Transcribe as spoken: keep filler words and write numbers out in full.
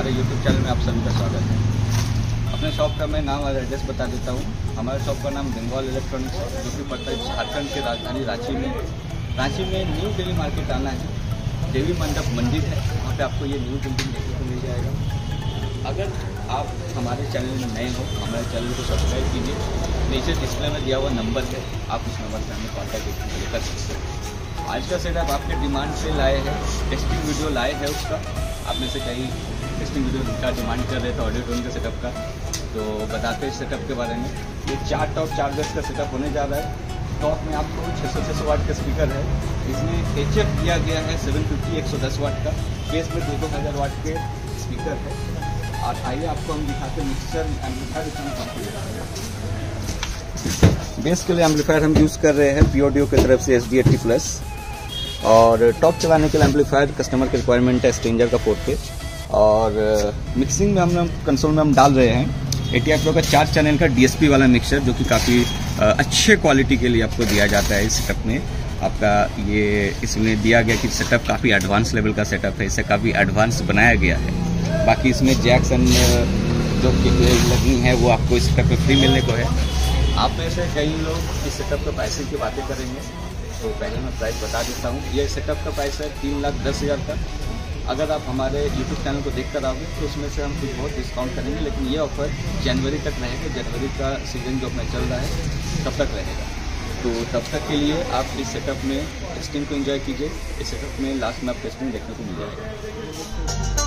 हमारे YouTube channel में आप सभी का स्वागत है। अपने शॉप का मैं नाम और एड्रेस बता देता हूँ। हमारे शॉप का नाम बंगाल इलेक्ट्रॉनिक्स है, जो कि पड़ता है झारखंड के राजधानी रांची में। रांची में न्यू दिल्ली मार्केट आना है, देवी मंडप मंदिर है, वहाँ पे आपको ये न्यू बिल्डिंग देखने को मिल जाएगा। अगर आप हमारे चैनल में नए हो, हमारे चैनल को सब्सक्राइब कीजिए। नीचे डिस्प्ले में दिया हुआ नंबर है, आप उस नंबर पर हमें कॉन्टैक्ट कर सकते हैं। आज का सेटअप आपके डिमांड से लाए हैं, टेस्टिंग वीडियो लाए हैं उसका। आप में से कई टेस्टिंग वीडियो का डिमांड कर रहे थे ऑडियो टोन के सेटअप का, तो बताते हैं सेटअप के बारे में। ये चार टॉप चार बेस का सेटअप होने जा रहा है। टॉप में आपको छः सौ छः सौ वाट का स्पीकर है, इसमें एच एफ दिया गया है सेवन फिफ्टी एक सौ दस वाट का। बेस में दो दो हज़ार वाट के स्पीकर है। और आइए आपको हम दिखाते हैं मिक्सर एम्पलीफायर। बेस के लिए एम्पलीफायर हम यूज़ कर रहे हैं पी ऑडियो की तरफ से एस डी एट्टी प्लस, और टॉप चलाने के लिए एम्पलीफायर कस्टमर की रिक्वायरमेंट है स्ट्रेंजर का पोर्ट पे। और मिक्सिंग में हम कंसोल में हम डाल रहे हैं एटीआई प्रो का चार चैनल का डीएसपी वाला मिक्सर, जो कि काफ़ी अच्छे क्वालिटी के लिए आपको दिया जाता है। इस सेटअप में आपका ये इसमें दिया गया कि सेटअप काफ़ी एडवांस लेवल का सेटअप है, इसे काफ़ी एडवांस बनाया गया है। बाकी इसमें जैक्स एंड जो लगी हैं वो आपको इस सेटअप में फ्री मिलने को है। आप में से कई लोग इस सेटअप के प्राइसिंग की बातें करेंगे, तो पहले मैं प्राइस बता देता हूँ। ये सेटअप का प्राइस है तीन लाख दस हज़ार का। अगर आप हमारे यूट्यूब चैनल को देखकर आओगे तो उसमें से हम कुछ बहुत डिस्काउंट करेंगे, लेकिन ये ऑफर जनवरी तक रहेगा। जनवरी का सीज़न जो अपना चल रहा है तब तक रहेगा, तो तब तक के लिए आप इस सेटअप में टेस्टिंग को एंजॉय कीजिए। इस सेटअप में लास्ट में आप टेस्टिंग देखने को मिल जाएगा।